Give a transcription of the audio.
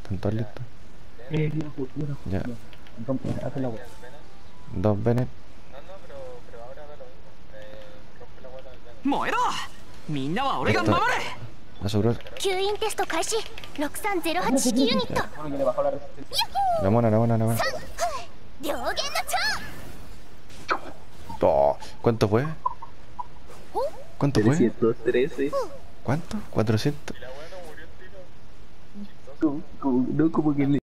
¿Están todos listos? Ya. Hace la wea. Dos Bennett. 燃えろみんなは俺が Esto. 守る Aseguró. 吸引テスト開始。6308式ユニット。 Bueno, que le bajó la resistencia. La mona, la mona, la mona. 両弦の超。 Oh, ¿cuánto fue? ¿Cuánto fue? 313. ¿Cuánto? 400. No, como que le